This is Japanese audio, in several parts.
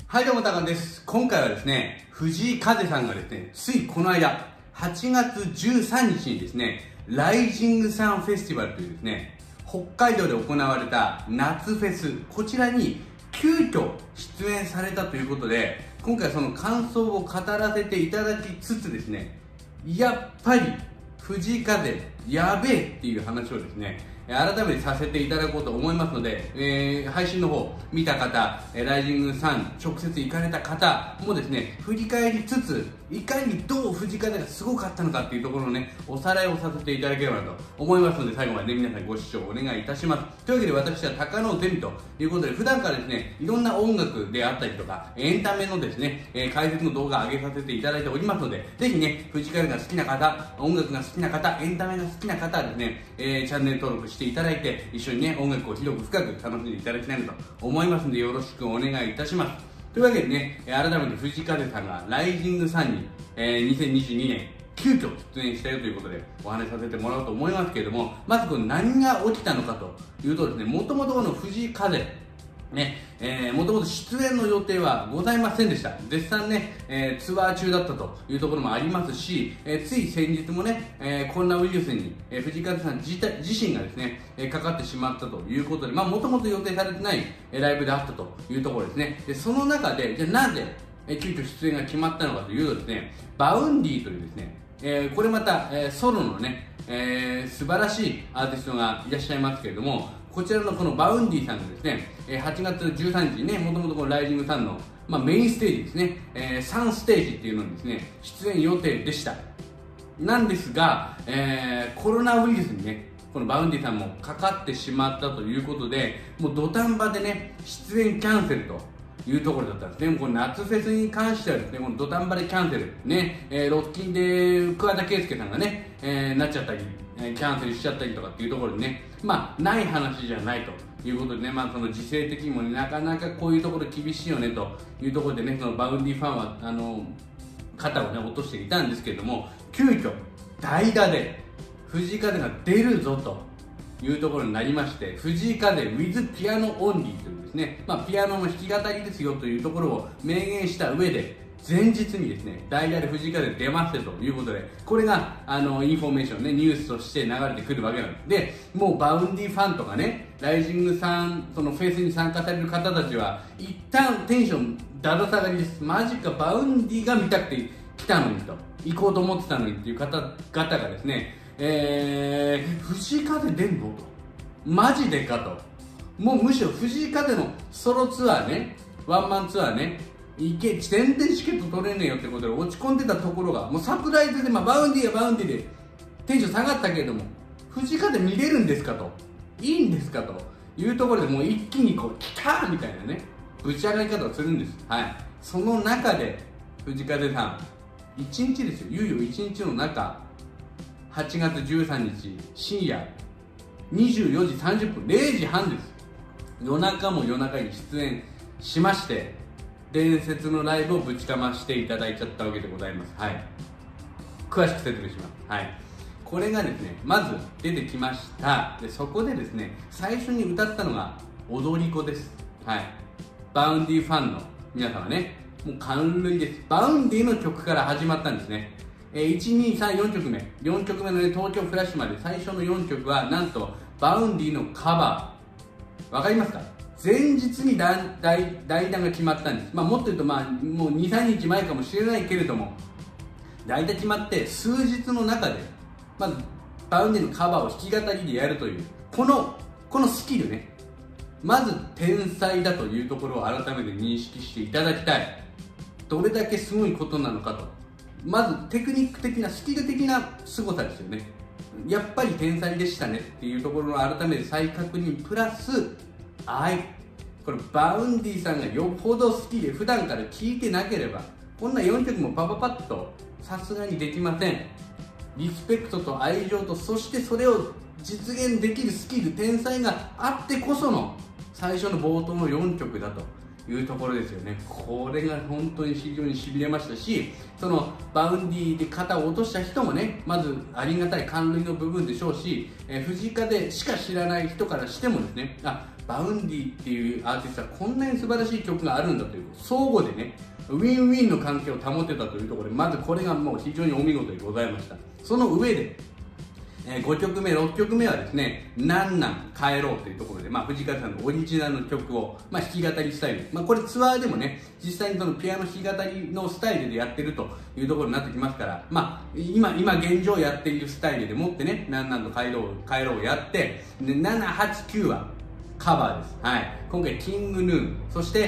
はい、どうも、たかんです。今回はですね、藤井風さんがですね、ついこの間、8月13日にですね、ライジングサンフェスティバルというですね、北海道で行われた夏フェス、こちらに急遽出演されたということで、今回その感想を語らせていただきつつですね、やっぱり藤井風やべえっていう話をですね、改めてさせていただこうと思いますので、配信の方見た方、ライジングサン直接行かれた方もですね、振り返りつつ、いかにどう藤井風がすごかったのかっていうところのね、おさらいをさせていただければなと思いますので、最後までね、皆さんご視聴お願いいたします。というわけで私は高野ゼミということで、普段からですね、いろんな音楽であったりとか、エンタメのですね、解説の動画を上げさせていただいておりますので、ぜひね、藤井風が好きな方、音楽が好きな方、エンタメが好きな方はですね、チャンネル登録していただいて、一緒にね、音楽を広く深く楽しんでいただきたいなと思いますので、よろしくお願いいたします。というわけでね、改めて藤井風さんがライジングサンに、2022年急遽出演したよということでお話しさせてもらおうと思いますけれども、まずこの何が起きたのかというとですね、もともとこの藤井風ね、もともと出演の予定はございませんでした。絶賛ね、ツアー中だったというところもありますし、つい先日もね、コロナウイルスに、藤井風さん自身がですね、かかってしまったということで、もともと予定されてないライブであったというところですね。で、その中で、じゃあなぜ、急遽出演が決まったのかというとですね、バウンディというですね、これまた、ソロのね、素晴らしいアーティストがいらっしゃいますけれども、こちらのこのバウンディさんがですね、8月13日にね、もともとこのライジングサンの、メインステージですね、3ステージっていうのにですね、出演予定でした。なんですが、コロナウイルスにね、このバウンディさんもかかってしまったということで、もう土壇場でね、出演キャンセルというところだったんですね。この夏フェスに関してはですね、この土壇場でキャンセル、ね、ロッキンで桑田佳祐さんがね、なっちゃったり、キャンセルしちゃったりとかっていうところでね、ない話じゃないということでね、その時勢的にも、ね、なかなかこういうところ厳しいよねというところでね、そのバウンディファンは肩をね落としていたんですけれども、急遽代打で藤井風が出るぞというところになりまして、藤井風 with ピアノオンリーというですね、ピアノの弾き語りですよというところを明言した上で、前日にですね、代打で藤井風出ますよということで、これがインフォメーションね、ニュースとして流れてくるわけなんです。で、もうバウンディファンとかね、ライジングさん、そのフェスに参加される方たちは、一旦テンションだだ下がりです。マジか、バウンディが見たくて来たのにと、行こうと思ってたのにっていう方々がですね、藤井風出んのと、マジでかと、もうむしろ藤井風のソロツアーね、ワンマンツアーね、全然チケット取れねえよってことで落ち込んでたところが、もうサプライズで、バウンディはバウンディでテンション下がったけれども、藤井風見れるんですかと、いいんですかというところで、もう一気にこう来たみたいなね、ぶち上がり方をするんです。はい。その中で藤井風さん、1日ですよ、いよいよ1日の中、8月13日深夜24時30分、0時半です。夜中も夜中に出演しまして、伝説のライブをぶちかましていただいちゃったわけでございます。はい。詳しく説明します。はい。これがですね、まず出てきました。で、そこでですね、最初に歌ったのが踊り子です。はい。バウンディファンの皆様ね、もう感類です。バウンディの曲から始まったんですね。1、2、3、4曲目。4曲目のね、東京フラッシュまで最初の4曲は、なんと、バウンディのカバー。わかりますか？前日に代打が決まったんです。もっと言うと、もう2、3日前かもしれないけれども、代打決まって数日の中で、バウンディのカバーを弾き語りでやるという、このスキルね、まず天才だというところを改めて認識していただきたい。どれだけすごいことなのかと。まずテクニック的な、スキル的な凄さですよね。やっぱり天才でしたねっていうところの改めて再確認プラス、これバウンディさんがよっぽど好きで普段から聴いてなければこんな4曲もパッとさすがにできません。リスペクトと愛情と、そしてそれを実現できるスキル、天才があってこその最初の冒頭の4曲だというところですよね。これが本当に非常にしびれましたし、そのバウンディで肩を落とした人もね、まずありがたい感類の部分でしょうし、藤井風しか知らない人からしてもですね、 バウンディっていうアーティストはこんなに素晴らしい曲があるんだという相互でねウィンウィンの関係を保てたというところで、まずこれがもう非常にお見事でございました。その上で5曲目、6曲目はですね、なんなん帰ろうというところで、藤川さんのオリジナルの曲を、弾き語りスタイル、これツアーでもね、実際にそのピアノ弾き語りのスタイルでやってるというところになってきますから、今現状やっているスタイルでもってね、なんなんと帰ろうをやって、で7、8、9はカバーです。はい。今回、キングヌー、そして、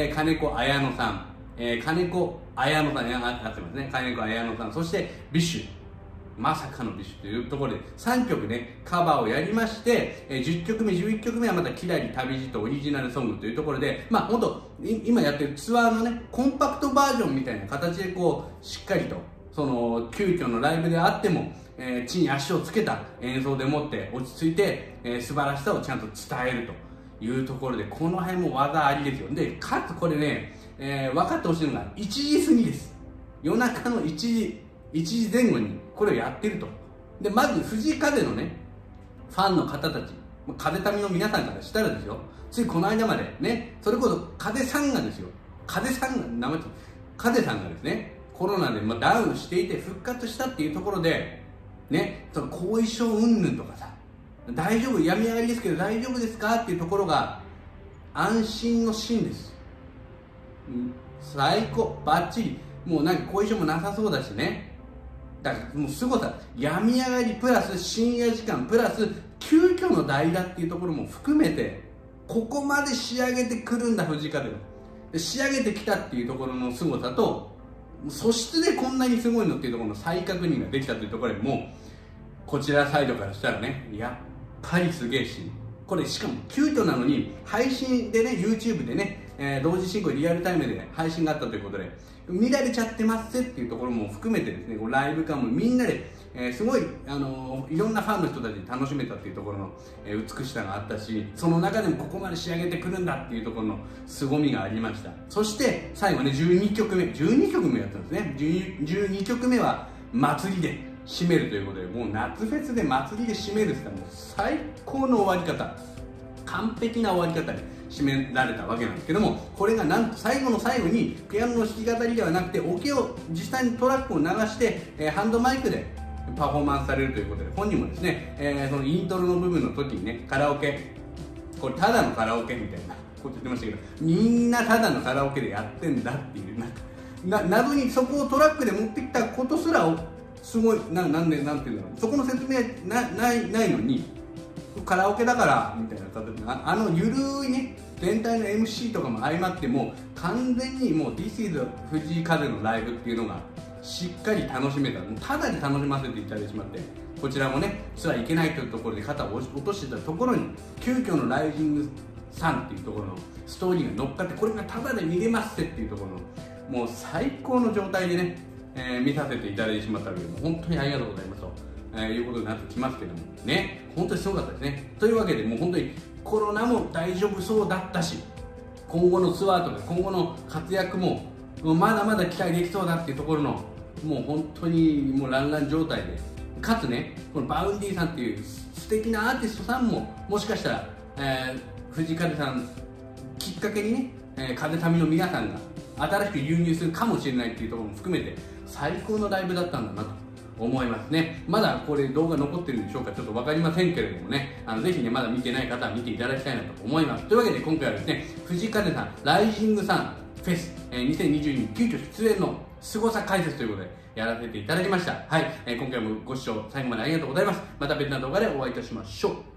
金子綾乃さん、金子綾乃さんになってますね。金子綾乃さん、そしてビッシュ。まさかのビッシュというところで3曲ねカバーをやりまして、10曲目11曲目はまたキラリ旅路とオリジナルソングというところで本当今やってるツアーのねコンパクトバージョンみたいな形でしっかりとその急遽のライブであっても、地に足をつけた演奏でもって落ち着いて、素晴らしさをちゃんと伝えるというところでこの辺も技ありですよ。でかつこれね、分かってほしいのが1時過ぎです。夜中の1時前後にこれをやってると。でまず藤井風のねファンの方たち風民の皆さんからしたらですよ、ついこの間までねそれこそ風さんがですよ風さんがですねコロナでダウンしていて復活したっていうところでねその後遺症云々とかさ大丈夫病み上がりですけど大丈夫ですかっていうところが安心の心です。最高バッチリもうなんか後遺症もなさそうだしね。だからもうすごさ病み上がりプラス深夜時間プラス急遽の代打っていうところも含めてここまで仕上げてくるんだ藤井風で仕上げてきたっていうところのすごさと素質でこんなにすごいのっていうところの再確認ができたというところでもうこちらサイドからしたらねやっぱりすげえしこれしかも急遽なのに配信でね YouTube でね、同時進行リアルタイムで配信があったということで見られちゃってますっていうところも含めてですねライブ感もみんなで、すごい、いろんなファンの人たちに楽しめたっていうところの、美しさがあったしその中でもここまで仕上げてくるんだっていうところの凄みがありました。そして最後ね12曲目やったんですね。12曲目は祭りで締めるということでもう夏フェスで祭りで締めるって言ったらもう最高の終わり方完璧な終わり方で締められたわけなんですけどもこれがなんと最後の最後にピアノの弾き語りではなくてオケを実際にトラックを流して、ハンドマイクでパフォーマンスされるということで本人もですね、そのイントロの部分の時にねカラオケこれただのカラオケみたいなこと言ってましたけどみんなただのカラオケでやってんだっていう謎にそこをトラックで持ってきたことすらをすごいなんていうんだろうそこの説明ないのにカラオケだからみたいな形でゆるいね全体の MC とかも相まっても完全にもう This is 藤井風のライブっていうのがしっかり楽しめたただで楽しませていただいてしまってこちらもねツアー行けないというところで肩を落としてたところに急遽のライジングさんっていうところのストーリーが乗っかってこれがタダで見れますっていうところのもう最高の状態でね、見させていただいてしまったので本当にありがとうございますと、いうことになってきますけどもね本当にすごかったですね。というわけでもう本当にコロナも大丈夫そうだったし今後のツアーとか今後の活躍もまだまだ期待できそうだっていうところのもう本当にもうランラン状態でかつねこのバウンディさんっていう素敵なアーティストさんももしかしたら、藤井風さんきっかけにね、風民の皆さんが新しく輸入するかもしれないっていうところも含めて最高のライブだったんだなと思いますね。まだこれ動画残ってるんでしょうかちょっと分かりませんけれどもねぜひねまだ見てない方は見ていただきたいなと思います。というわけで今回はですね藤井風さんライジングさんフェス、2022に急遽出演の凄さ解説ということでやらせていただきました。はい、今回もご視聴最後までありがとうございます。また別な動画でお会いいたしましょう。